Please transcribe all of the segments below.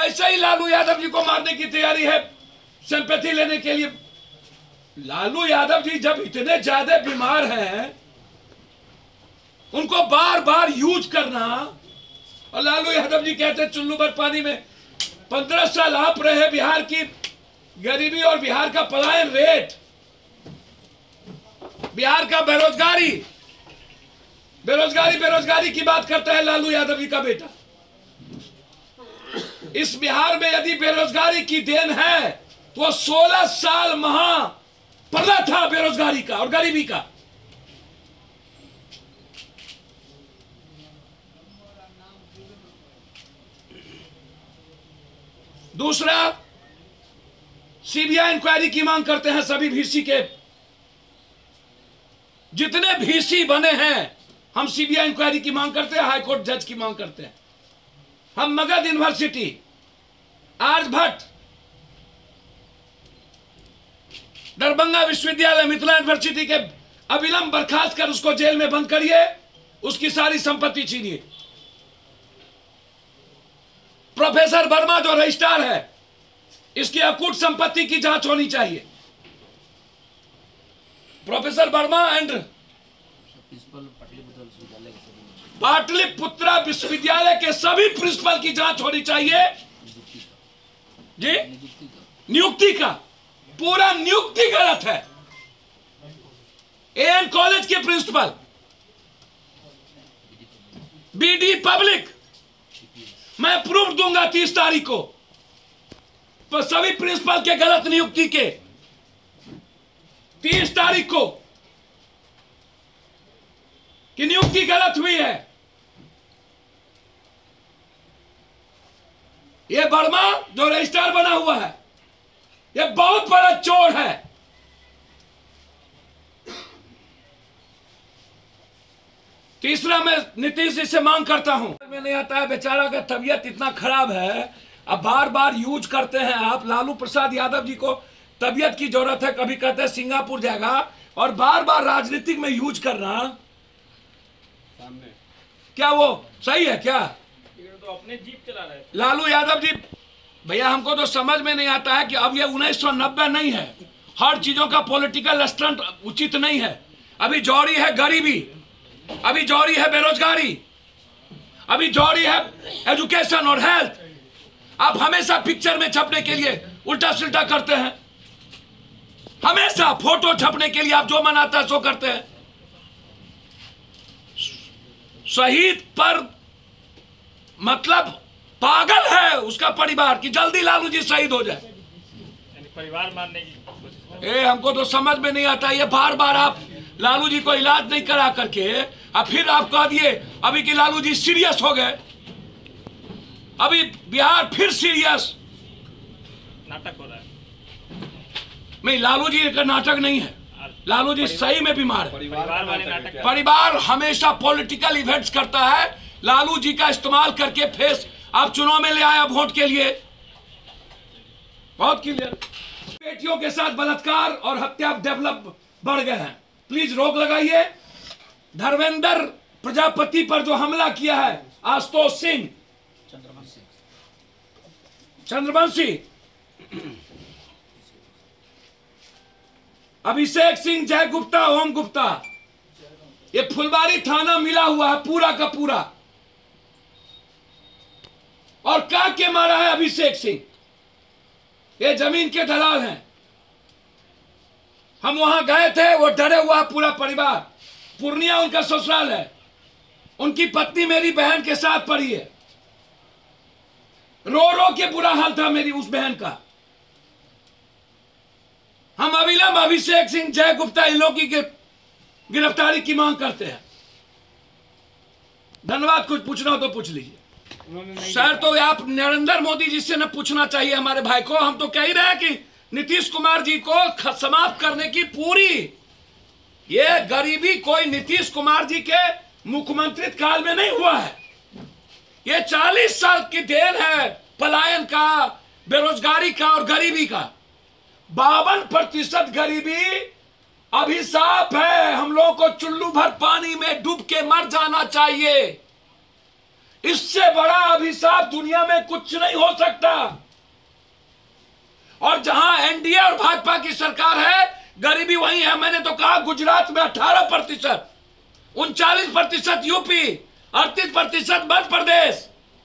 वैसे ही लालू यादव जी को मारने की तैयारी है सिंपैथी लेने के लिए। लालू यादव जी जब इतने ज्यादा बीमार हैं, उनको बार बार यूज करना, और लालू यादव जी कहते हैं चुल्लू भर पानी में 15 साल आप रहे, बिहार की गरीबी और बिहार का पलायन रेट, बिहार का बेरोजगारी की बात करता है लालू यादव जी का बेटा। इस बिहार में यदि बेरोजगारी की देन है तो 16 साल महापर्दा था बेरोजगारी का और गरीबी का। दूसरा, सीबीआई इंक्वायरी की मांग करते हैं सभी वीसी के, जितने वीसी बने हैं हम सीबीआई इंक्वायरी की मांग करते हैं, हाईकोर्ट जज की मांग करते हैं। हम मगध यूनिवर्सिटी, आर्यभट्ट, दरभंगा विश्वविद्यालय, मिथिला यूनिवर्सिटी के अविलंब बर्खास्त कर उसको जेल में बंद करिए, उसकी सारी संपत्ति छीनिए। प्रोफेसर वर्मा जो रजिस्ट्रार है, इसकी अकूट संपत्ति की जांच होनी चाहिए। प्रोफेसर वर्मा एंड पाटलिपुत्रा विश्वविद्यालय के सभी प्रिंसिपल की जांच होनी चाहिए जी। नियुक्ति का पूरा नियुक्ति गलत है। एएन कॉलेज के प्रिंसिपल, बीडी पब्लिक, मैं प्रूफ दूंगा 30 तारीख को, पर सभी प्रिंसिपल के गलत नियुक्ति के 30 तारीख को कि नियुक्ति गलत हुई है। यह वर्मा जो रजिस्ट्रार बना हुआ है, यह बहुत बड़ा चोर है। तीसरा, मैं नीतीश जी से मांग करता हूं, में नहीं आता है, बेचारा का तबीयत इतना खराब है, अब बार बार यूज करते हैं आप। लालू प्रसाद यादव जी को तबीयत की जरूरत है, कभी कहते हैं सिंगापुर जाएगा, और बार बार राजनीतिक में यूज करना सामने, क्या वो सही है क्या? तो अपने जीप चला रहे लालू यादव जी। भैया हमको तो समझ में नहीं आता है कि अब ये 1990 नहीं है, हर चीजों का पॉलिटिकल स्टंट उचित नहीं है। अभी जौरी है गरीबी, अभी जौरी है बेरोजगारी, अभी जौरी है एजुकेशन और हेल्थ। आप हमेशा पिक्चर में छपने के लिए उल्टा सुल्टा करते हैं, हमेशा फोटो छपने के लिए आप जो मन आता है सो करते हैं। शहीद पर मतलब पागल है उसका परिवार कि जल्दी लालू जी शहीद हो जाए, परिवार मारने की। हमको तो समझ में नहीं आता, ये बार बार आप लालू जी को इलाज नहीं करा करके अब फिर आप कह दिए अभी कि लालू जी सीरियस हो गए। अभी बिहार फिर सीरियस नाटक हो रहा है। नहीं, लालू जी का नाटक नहीं है, लालू जी सही में बीमार है। परिवार हमेशा पॉलिटिकल इवेंट्स करता है, लालू जी का इस्तेमाल करके फेस आप चुनाव में ले आया वोट के लिए। बहुत क्लियर। बेटियों के साथ बलात्कार और हत्या डेवलप बढ़ गए हैं, प्लीज रोक लगाइए। धर्मेंद्र प्रजापति पर जो हमला किया है आशुतोष सिंह, चंद्रवंशी, अभिषेक सिंह, जय गुप्ता, ओम गुप्ता, ये फुलबारी थाना मिला हुआ है पूरा का पूरा। और क्या के मारा है अभिषेक सिंह, ये जमीन के दलाल हैं। हम वहां गए थे, वो डरे हुआ पूरा परिवार। पूर्णिया उनका ससुराल है, उनकी पत्नी मेरी बहन के साथ पड़ी है, रो रो के बुरा हाल था मेरी उस बहन का। हम अविलंब अभिषेक सिंह, जय गुप्ता, इन लोगों की गिरफ्तारी की मांग करते हैं। धन्यवाद। कुछ पूछना हो तो पूछ लीजिए। सर, तो आप नरेंद्र मोदी जी से न पूछना चाहिए हमारे भाई को। हम तो कह ही रहे हैं कि नीतीश कुमार जी को समाप्त करने की पूरी, ये गरीबी कोई नीतीश कुमार जी के मुख्यमंत्री काल में नहीं हुआ है, ये 40 साल की देन है पलायन का, बेरोजगारी का और गरीबी का। 52% गरीबी अभिशाप है। हम लोगों को चुल्लू भर पानी में डूब के मर जाना चाहिए। इससे बड़ा अभिशाप दुनिया में कुछ नहीं हो सकता। और जहां एनडीए और भाजपा की सरकार है, गरीबी वही है। मैंने तो कहा गुजरात में 18%, 39% यूपी, 38% मध्य प्रदेश।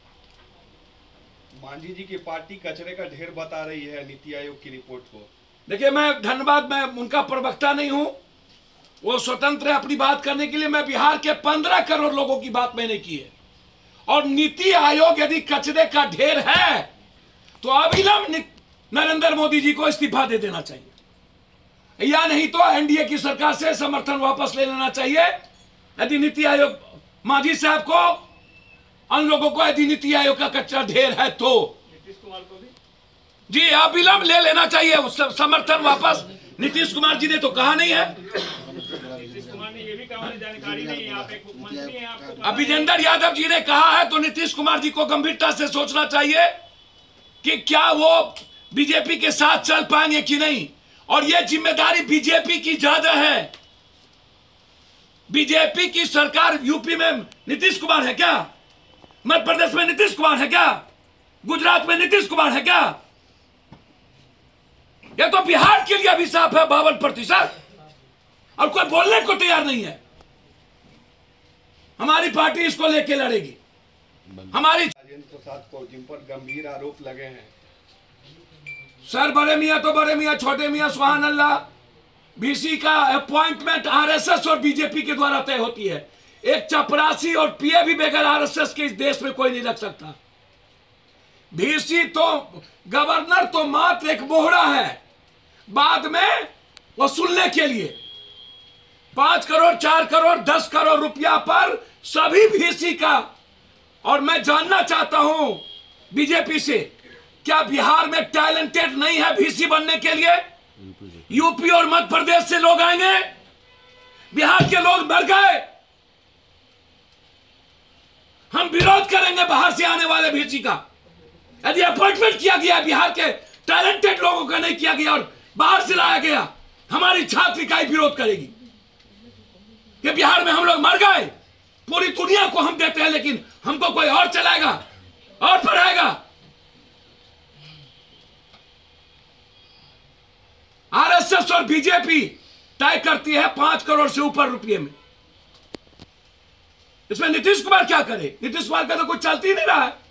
मांझी जी की पार्टी कचरे का ढेर बता रही है नीति आयोग की रिपोर्ट को। देखिए, मैं धन्यवाद, मैं उनका प्रवक्ता नहीं हूं, वो स्वतंत्र है अपनी बात करने के लिए। मैं बिहार के 15 करोड़ लोगों की बात मैंने की है। और नीति आयोग यदि कचरे का ढेर है तो अविलंब नरेंद्र मोदी जी को इस्तीफा दे देना चाहिए, या नहीं तो एनडीए की सरकार से समर्थन वापस ले लेना चाहिए। यदि नीति आयोग, मांझी साहब को, उन लोगों को यदि नीति आयोग का कचरा ढेर है तो नीतीश कुमार को भी जी अविलंब ले लेना चाहिए उस समर्थन वापस। नीतीश कुमार जी ने तो कहा नहीं है, नीतीश कुमार ने ये भी कहा जानकारी नहीं है, आप एक मुख्यमंत्री हैं, आपको अभिजेंद्र यादव जी ने कहा है, तो नीतीश कुमार जी को गंभीरता से सोचना चाहिए कि क्या वो बीजेपी के साथ चल पाएंगे कि नहीं। और यह जिम्मेदारी बीजेपी की ज्यादा है। बीजेपी की सरकार यूपी में नीतीश कुमार है क्या? मध्य प्रदेश में नीतीश कुमार है क्या? गुजरात में नीतीश कुमार है क्या? यह तो बिहार के लिए अभिशाप है 52%, और कोई बोलने को तैयार नहीं है। हमारी पार्टी इसको लेके लड़ेगी। हमारी राजेंद्र प्रसाद को, जिन पर गंभीर आरोप लगे हैं। सर, बड़े मियाँ तो बड़े मियाँ, छोटे मियाँ सुभान अल्लाह। बीसी का अपॉइंटमेंट आरएसएस और बीजेपी के द्वारा तय होती है। एक चपरासी और पीए भी बगैर आरएसएस के इस देश में कोई नहीं रख सकता। बीसी तो, गवर्नर तो मात्र एक मोहरा है बाद में वसूलने के लिए। 5 करोड़, 4 करोड़, 10 करोड़ रुपया पर सभी बीसी का। और मैं जानना चाहता हूं बीजेपी से, क्या बिहार में टैलेंटेड नहीं है बीसी बनने के लिए? यूपी और मध्य प्रदेश से लोग आएंगे। बिहार के लोग मर गए। हम विरोध करेंगे बाहर से आने वाले बीसी का। यदि अपॉइंटमेंट किया गया बिहार के टैलेंटेड लोगों का नहीं किया गया और बाहर से लाया गया, हमारी छात्र इकाई विरोध करेगी कि बिहार में हम लोग मर गए। पूरी दुनिया को हम देते हैं, लेकिन हमको कोई और चलाएगा और पढ़ाएगा। आरएसएस और बीजेपी तय करती है 5 करोड़ से ऊपर रुपये में। इसमें नीतीश कुमार क्या करे? नीतीश कुमार का तो कुछ चलती ही नहीं रहा है।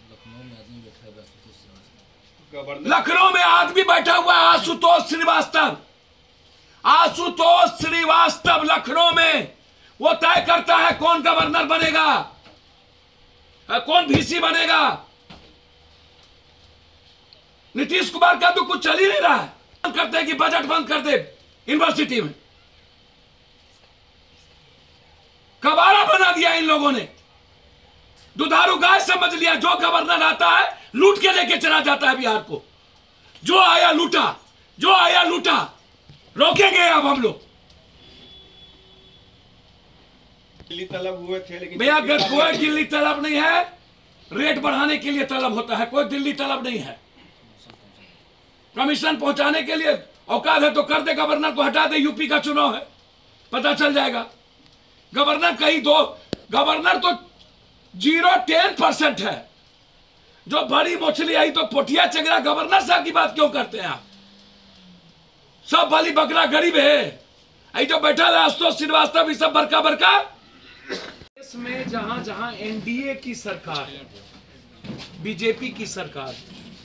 लखनऊ में आदमी बैठा हुआ है, आशुतोष श्रीवास्तव। आशुतोष श्रीवास्तव लखनऊ में वो तय करता है कौन गवर्नर बनेगा, कौन बीसी बनेगा। नीतीश कुमार का तो कुछ चल ही नहीं रहा है। करते हैं कि बजट बंद कर दे यूनिवर्सिटी में। कबाड़ा बना दिया इन लोगों ने। दुधारू गाय समझ लिया। जो गवर्नर आता है लूट के लेके चला जाता है बिहार को। जो आया लूटा, जो आया लूटा। रोकेंगे अब हम लोग। दिल्ली तलब हुए थे, लेकिन भैया कोई दिल्ली तलब नहीं है। रेट बढ़ाने के लिए तलब होता है, कोई दिल्ली तलब नहीं है। कमीशन पहुंचाने के लिए औकात है तो कर दे, गवर्नर को हटा दे। यूपी का चुनाव है, पता चल जाएगा। गवर्नर कहीं दो, गवर्नर तो 0-10% है। जो बड़ी मछली आई तो पोठिया चगरा। गवर्नर साहब की बात क्यों करते हैं आप? सब बली बकरा गरीब है। आई जो बैठा है आशुतोष श्रीवास्तव, ये सब बरका बरका। इसमें जहां जहां एनडीए की सरकार है, बीजेपी की सरकार,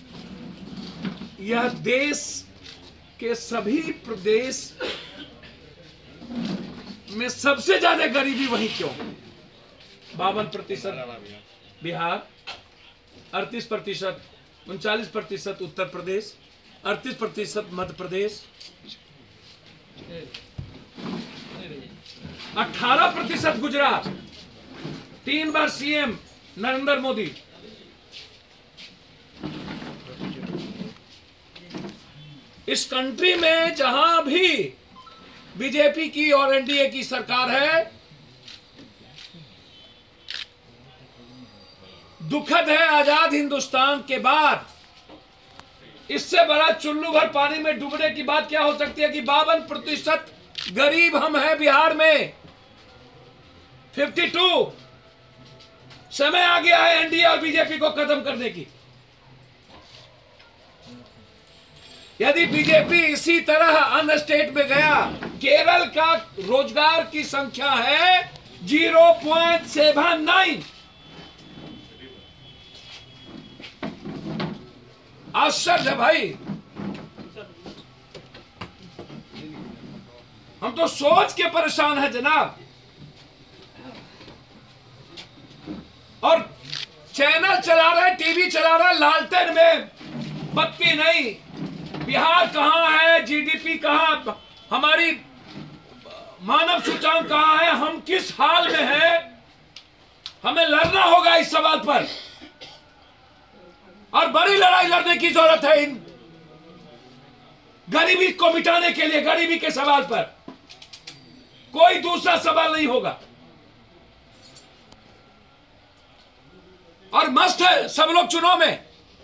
यह देश के सभी प्रदेश में सबसे ज्यादा गरीबी वहीं क्यों? 52% बिहार, 38%, 39% उत्तर प्रदेश, 38% मध्य प्रदेश, 18% गुजरात। 3 बार सीएम नरेंद्र मोदी। इस कंट्री में जहां भी बीजेपी की और एनडीए की सरकार है, दुखद है, आजाद हिंदुस्तान के बाद इससे बड़ा चुल्लू भर पानी में डूबने की बात क्या हो सकती है कि 52% गरीब हम हैं बिहार में। 52 समय आ गया है एनडीए और बीजेपी को खत्म करने की। यदि बीजेपी इसी तरह अन्य स्टेट में गया, केरल का रोजगार की संख्या है 0.79। आश्चर्य है भाई। हम तो सोच के परेशान हैं जनाब। और चैनल चला रहे, टीवी चला रहे, लालटेन में बत्ती नहीं। बिहार कहां है, जीडीपी कहां, हमारी मानव सूचकांक कहां है, हम किस हाल में हैं? हमें लड़ना होगा इस सवाल पर, और बड़ी लड़ाई लड़ने की जरूरत है इन गरीबी को मिटाने के लिए। गरीबी के सवाल पर कोई दूसरा सवाल नहीं होगा। और मस्त है सब लोग चुनाव में,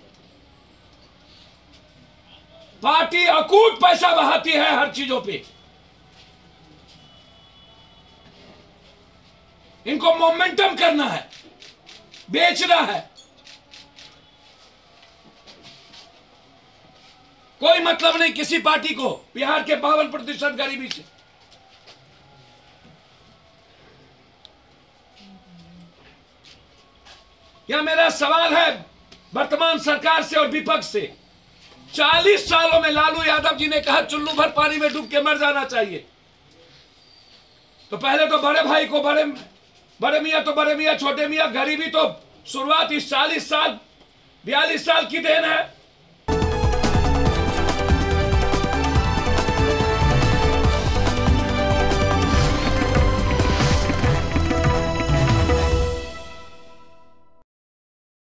पार्टी अकूट पैसा बहाती है हर चीजों पे। इनको मोमेंटम करना है, बेचना है। कोई मतलब नहीं किसी पार्टी को बिहार के 52% गरीबी से। यह मेरा सवाल है वर्तमान सरकार से और विपक्ष से। 40 सालों में लालू यादव जी ने कहा चुल्लू भर पानी में डूब के मर जाना चाहिए। तो पहले तो बड़े भाई को बड़े मियां तो बड़े मियां, छोटे मियां। गरीबी तो शुरुआत इस 40 साल 42 साल की देन है।